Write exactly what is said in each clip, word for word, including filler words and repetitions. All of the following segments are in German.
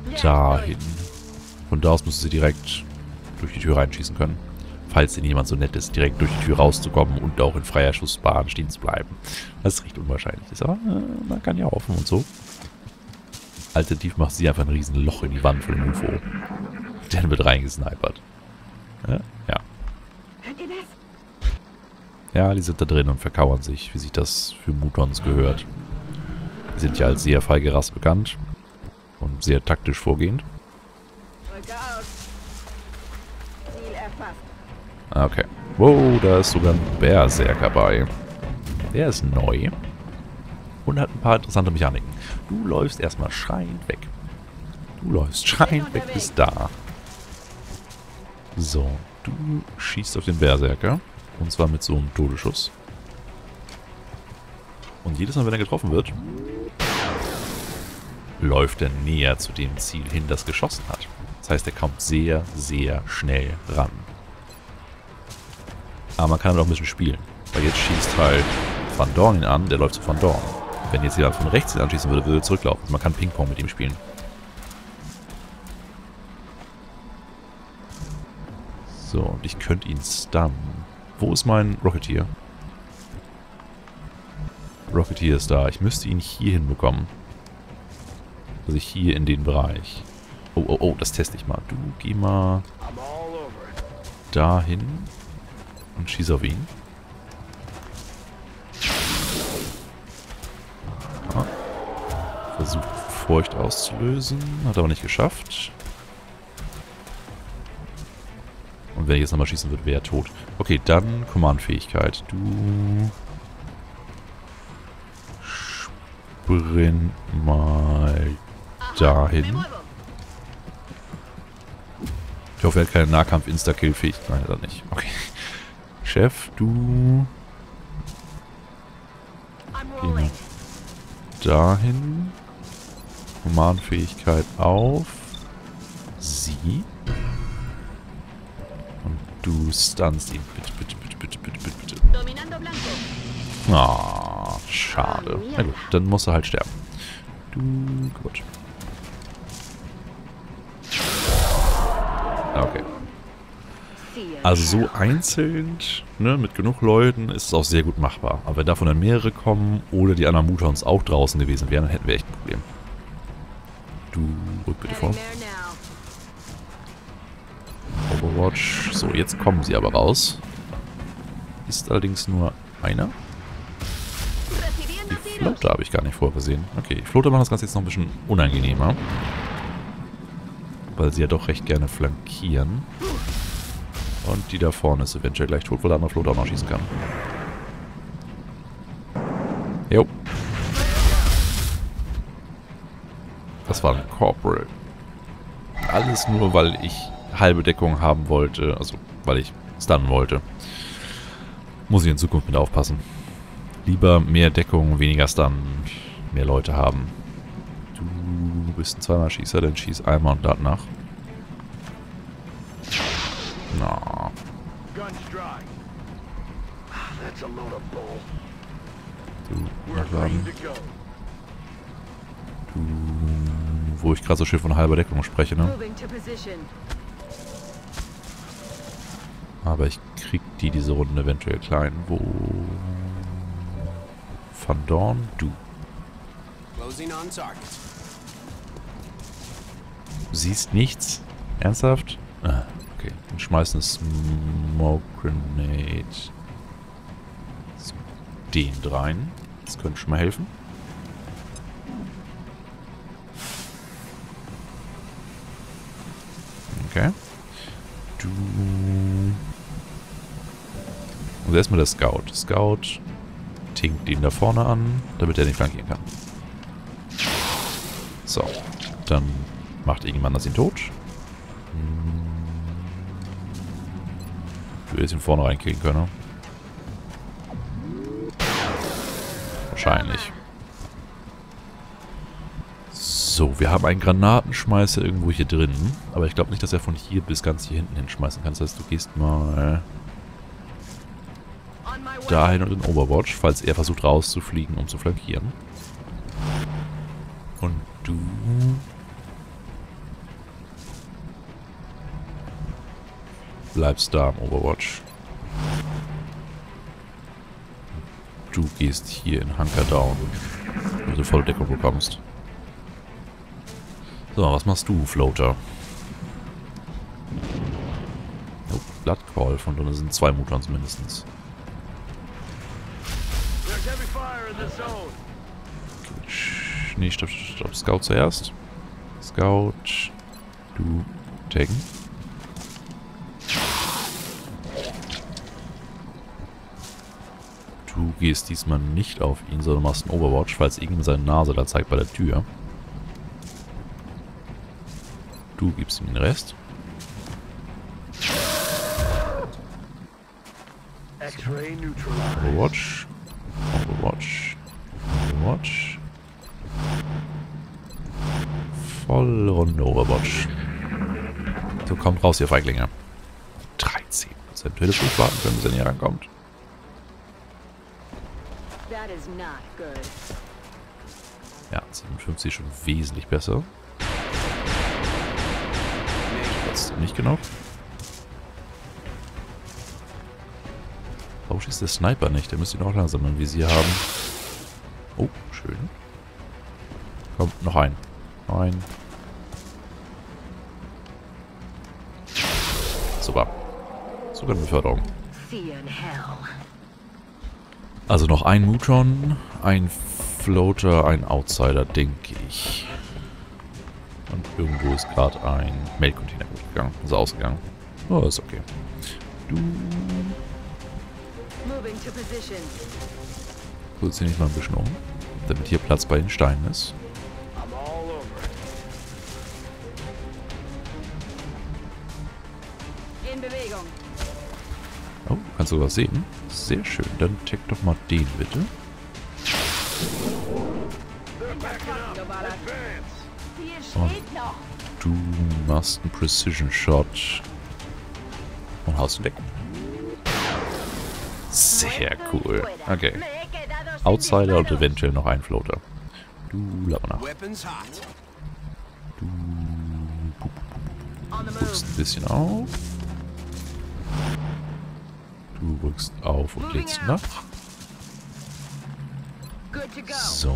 dahin. Von da aus müsste sie direkt durch die Tür reinschießen können. Falls denn jemand so nett ist, direkt durch die Tür rauszukommen und auch in freier Schussbahn stehen zu bleiben. Was recht unwahrscheinlich ist, aber äh, man kann ja hoffen und so. Alternativ macht sie einfach ein riesen Loch in die Wand von dem U F O. Dann wird reingesnipert. Ja, ja. Ja, die sind da drin und verkauern sich, wie sich das für Mutons gehört. Die sind ja als sehr feige Rasse bekannt und sehr taktisch vorgehend. Okay. Wow, da ist sogar ein Berserker bei. Der ist neu. Und hat ein paar interessante Mechaniken. Du läufst erstmal schreiend weg. Du läufst schreiend weg bis da. So, du schießt auf den Berserker. Und zwar mit so einem Todesschuss. Und jedes Mal, wenn er getroffen wird, läuft er näher zu dem Ziel hin, das geschossen hat. Das heißt, er kommt sehr, sehr schnell ran. Aber man kann halt auch ein bisschen spielen. Weil jetzt schießt halt Van Dorn ihn an, der läuft zu Van Dorn. Wenn jetzt jemand von rechts ihn anschießen würde, würde er zurücklaufen. Also man kann Ping-Pong mit ihm spielen. So, und ich könnte ihn stunnen. Wo ist mein Rocketeer? Rocketeer ist da. Ich müsste ihn hier hinbekommen. Also hier in den Bereich. Oh, oh, oh, das teste ich mal. Du, geh mal dahin und schieß auf ihn. Ah. Versucht Furcht auszulösen. Hat aber nicht geschafft. Und wenn ich jetzt nochmal schießen würde, wäre er tot. Okay, dann Command-Fähigkeit. Du sprint mal dahin. Ich hoffe, er hat keine Nahkampf-Insta-Kill-Fähigkeit. Nein, er nicht. Okay. Chef, du geh mal dahin. Command-Fähigkeit auf sie. Und du stunnst ihn. Bitte, bitte, bitte, bitte, bitte, bitte, bitte. Ah, schade. Na gut, dann muss er halt sterben. Du, gut. Okay. Also so einzeln, ne, mit genug Leuten ist es auch sehr gut machbar. Aber wenn davon dann mehrere kommen oder die anderen Mutons auch draußen gewesen wären, dann hätten wir echt ein Problem. Du, rück bitte vor. Overwatch. So, jetzt kommen sie aber raus. Ist allerdings nur einer. Die Floater habe ich gar nicht vorgesehen. Okay, die Floater machen das Ganze jetzt noch ein bisschen unangenehmer. Weil sie ja doch recht gerne flankieren. Und die da vorne ist eventuell gleich tot, weil der andere Floater auch noch schießen kann. Jo. Das war ein Corporal. Alles nur, weil ich halbe Deckung haben wollte. Also, weil ich stunnen wollte. Muss ich in Zukunft mit aufpassen. Lieber mehr Deckung, weniger Stunnen. Mehr Leute haben. Du bist ein zweimal Schießer, dann schieß einmal und danach. Na. Du, nachladen. Du, wo ich gerade so schön von halber Deckung spreche, ne? Aber ich krieg die diese Runde eventuell klein. Wo? Van Dorn, du. Du siehst nichts? Ernsthaft? Ah, okay. Dann schmeißen Smoke Grenade zu den dreien. Das könnte schon mal helfen. Okay. Du. Und erstmal der Scout. Scout tinkt ihn da vorne an, damit er nicht flankieren kann. So. Dann macht irgendjemand das ihn tot. Ich will jetzt ihn vorne reinkriegen können. Wahrscheinlich. So, wir haben einen Granatenschmeißer irgendwo hier drin. Aber ich glaube nicht, dass er von hier bis ganz hier hinten hinschmeißen kann. Das heißt, du gehst mal dahin und in Overwatch, falls er versucht rauszufliegen, um zu flankieren. Und du bleibst da im Overwatch. Du gehst hier in Hunker Down, wenn du volle Deckung bekommst. So, was machst du, Floater? Oh, Blood Call, von drin sind zwei Mutons mindestens. Nee, stopp, stopp, Scout zuerst. Scout, du taggen. Du gehst diesmal nicht auf ihn, sondern machst einen Overwatch, falls irgendjemand seine Nase da zeigt bei der Tür. Du gibst ihm den Rest. Overwatch. Overwatch. Overwatch. Volle Runde Overwatch. So, kommt raus, ihr Feiglinge. dreizehn Prozent. Du hättest nicht warten können, bis er näher rankommt. Ja, siebenundfünfzig schon wesentlich besser. Jetzt nicht genug. Warum schießt der Sniper nicht? Der müsste ihn auch langsam im Visier haben. Oh, schön. Komm, noch ein. Ein. Super. Sogar eine Beförderung. Also noch ein Mutron, ein Floater, ein Outsider, denke ich. Und irgendwo ist gerade ein Mail-Container gut gegangen. Ist ausgegangen. Oh, ist okay. Du. Positioniere ich mal ein bisschen um, damit hier Platz bei den Steinen ist. Oh, du kannst sogar sehen. Sehr schön. Dann tag doch mal den bitte. Und du machst einen Precision Shot und haust ihn weg. Sehr cool. Okay. Outsider und eventuell noch ein Floater. Du laber nach. Du rückst ein bisschen auf. Du rückst auf und lädst nach. So.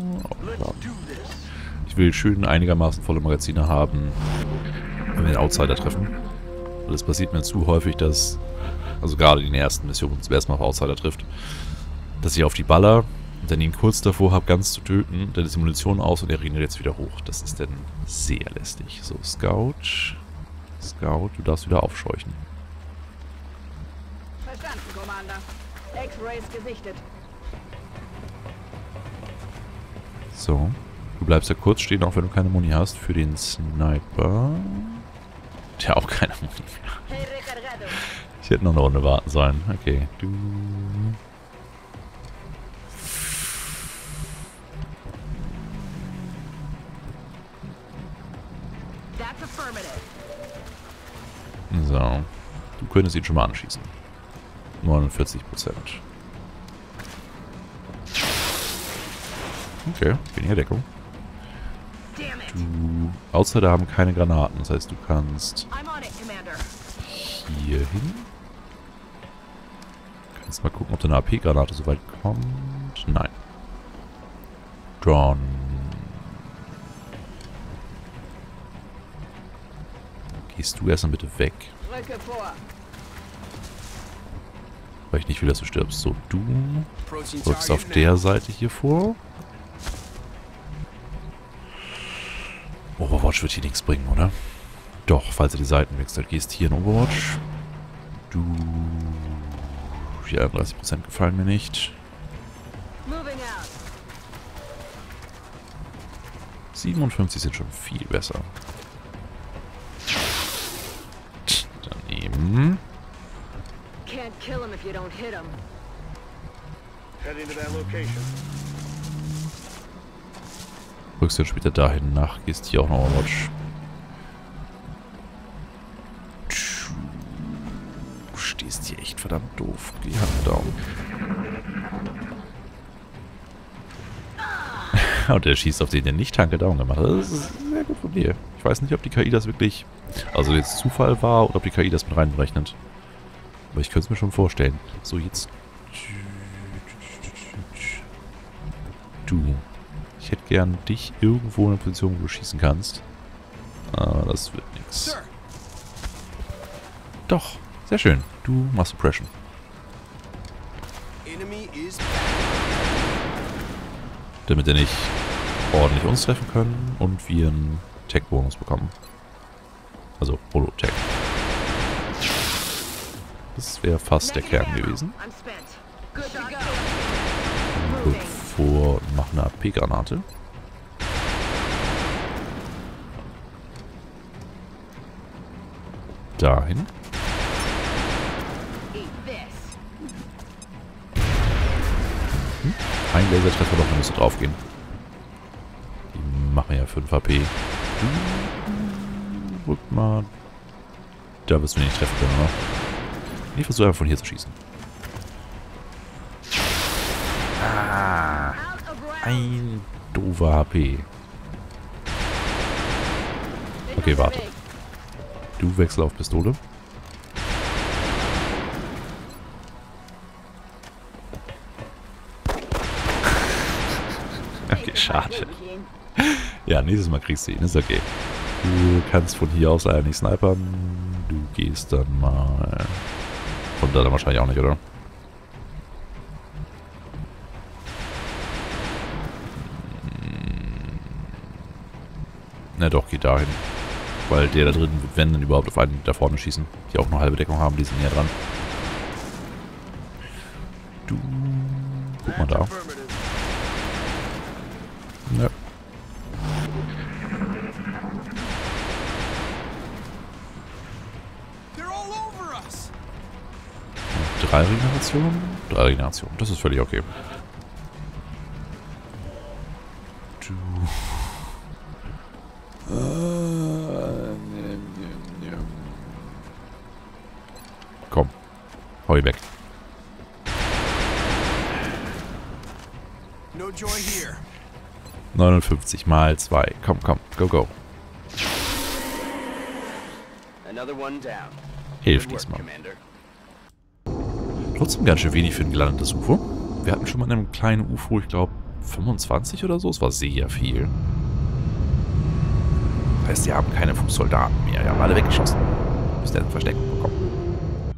Ich will schön einigermaßen volle Magazine haben, wenn wir den Outsider treffen. Und es passiert mir zu häufig, dass, also gerade in den ersten Missionen, zum ersten Mal auf Outsider trifft, dass ich auf die Baller und dann ihn kurz davor habe, ganz zu töten. Dann ist die Munition aus und er regeneriert jetzt wieder hoch. Das ist dann sehr lästig. So, Scout. Scout, du darfst wieder aufscheuchen. Verstanden, Commander. X-Rays gesichtet. So. Du bleibst ja kurz stehen, auch wenn du keine Muni hast, für den Sniper. Der auch keine Muni mehr. Ich hätte noch eine Runde warten sollen. Okay, du... So. Du könntest ihn schon mal anschießen. neunundvierzig Prozent. Okay, weniger Deckung. Du... Outsider haben keine Granaten, das heißt, du kannst hier hin. Kannst mal gucken, ob deine A P-Granate so weit kommt. Nein. Drawn. Gehst du erstmal bitte weg. Weil ich nicht will, dass du stirbst. So, du rückst auf der Seite hier vor. Overwatch wird hier nichts bringen, oder? Doch, falls er die Seiten wechselt. Gehst hier in Overwatch. Du... Die einunddreißig Prozent gefallen mir nicht. siebenundfünfzig sind schon viel besser. Daneben. Rückst du später dahin nach, gehst hier auch noch Overwatch. Du stehst hier echt verdammt doof. Geh Hand down. Und der schießt auf den, der nicht Tanke Down gemacht hat. Das ist sehr gut von dir. Ich weiß nicht, ob die K I das wirklich, also jetzt Zufall war oder ob die K I das mit reinberechnet. Aber ich könnte es mir schon vorstellen. So, jetzt... Du. Ich hätte gern dich irgendwo in einer Position, wo du schießen kannst. Aber das wird nichts. Doch. Sehr schön. Du machst Suppression. Damit wir nicht ordentlich uns treffen können und wir einen Tech-Bonus bekommen. Also Holo-Tech. Das wäre fast der Kern gewesen. Bevor noch eine A P-Granate. Dahin. Hm? Ein Lasertreffer doch, da müsste drauf gehen. Die machen ja fünf H P. Rück mal. Da wirst du nicht treffen können, oder? Ich versuche einfach von hier zu schießen. Ah, ein doofer H P. Okay, warte. Du wechsel auf Pistole. Okay, schade. Ja, nächstes Mal kriegst du ihn, ist okay. Du kannst von hier aus leider nicht snipern. Du gehst dann mal... Von da dann wahrscheinlich auch nicht, oder? Na doch, geht dahin. Weil der da drin, wenn dann überhaupt auf einen da vorne schießen, die auch noch halbe Deckung haben, die sind näher dran. Du... Guck mal da. Nö. Drei Regenerationen? Drei Regenerationen. Das ist völlig okay. Du. Komm. Hau ihn weg. neunundfünfzig mal zwei. Komm, komm. Go, go. Hilft diesmal. Trotzdem ganz schön wenig für ein gelandetes U F O. Wir hatten schon mal einen kleinen U F O, ich glaube fünfundzwanzig oder so. Es war sehr viel. Das heißt, die haben keine Fußsoldaten mehr. Die haben alle weggeschossen. Bis der Versteckung bekommen.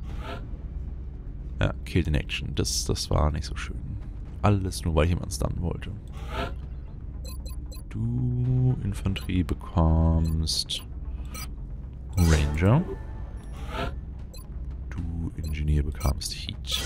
Ja, Killed in Action. Das, das war nicht so schön. Alles nur, weil jemand stunnen wollte. Du, Infanterie, bekommst Ranger. Du, Ingenieur, bekamst Heat.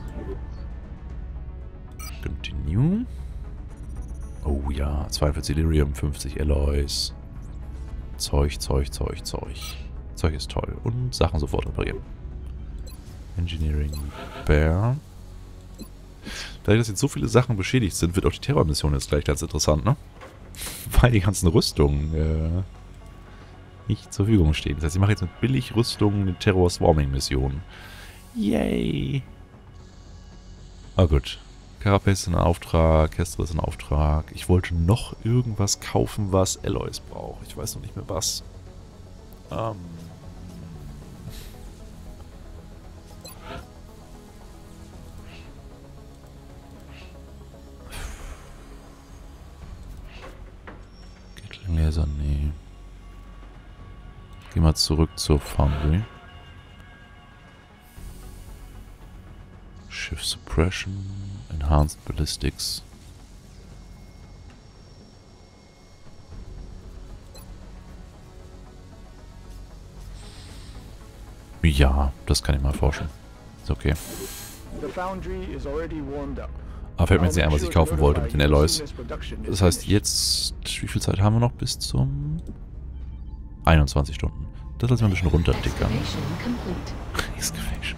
Continue. Oh ja, zweiundvierzig Lyrium, fünfzig Alloys. Zeug, Zeug, Zeug, Zeug. Zeug ist toll. Und Sachen sofort reparieren. Engineering Repair. Dadurch, dass jetzt so viele Sachen beschädigt sind, wird auch die Terrormission jetzt gleich ganz interessant, ne? Weil die ganzen Rüstungen äh, nicht zur Verfügung stehen. Das heißt, ich mache jetzt mit Billigrüstungen eine Terror-Swarming-Mission. Yay! Ah gut. Carapace ist in Auftrag, Kestra ist in Auftrag. Ich wollte noch irgendwas kaufen, was Alloys braucht. Ich weiß noch nicht mehr was. Ähm... Laser, nee. Geh mal zurück zur Foundry. Shift Suppression, Enhanced Ballistics. Ja, das kann ich mal forschen. Ist okay. Aber fällt mir jetzt nicht ein, was ich kaufen wollte mit den Alloys. Das heißt, jetzt... Wie viel Zeit haben wir noch bis zum... einundzwanzig Stunden. Das lassen wir ein bisschen runterdickern. Excavation.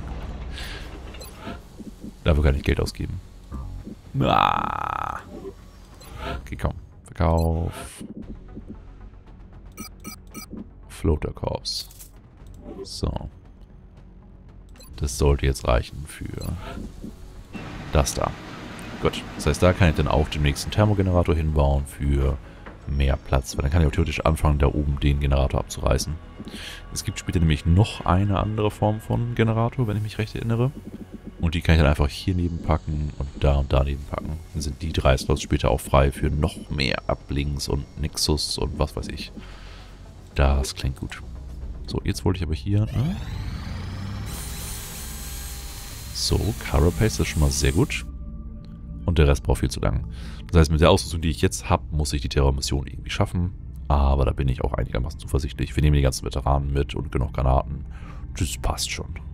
Dafür kann ich Geld ausgeben. Ah. Okay, komm. Verkauf. Floater Corps. So. Das sollte jetzt reichen für das da. Gut, das heißt, da kann ich dann auch den nächsten Thermogenerator hinbauen für mehr Platz. Weil dann kann ich auch theoretisch anfangen, da oben den Generator abzureißen. Es gibt später nämlich noch eine andere Form von Generator, wenn ich mich recht erinnere. Und die kann ich dann einfach hier neben packen und da und da neben packen. Dann sind die drei Slots später auch frei für noch mehr Uplinks und Nexus und was weiß ich. Das klingt gut. So, jetzt wollte ich aber hier... Ne? So, Carapace ist schon mal sehr gut. Und der Rest braucht viel zu lang. Das heißt, mit der Ausrüstung, die ich jetzt habe, muss ich die Terrormission irgendwie schaffen. Aber da bin ich auch einigermaßen zuversichtlich. Wir nehmen die ganzen Veteranen mit und genug Granaten. Das passt schon.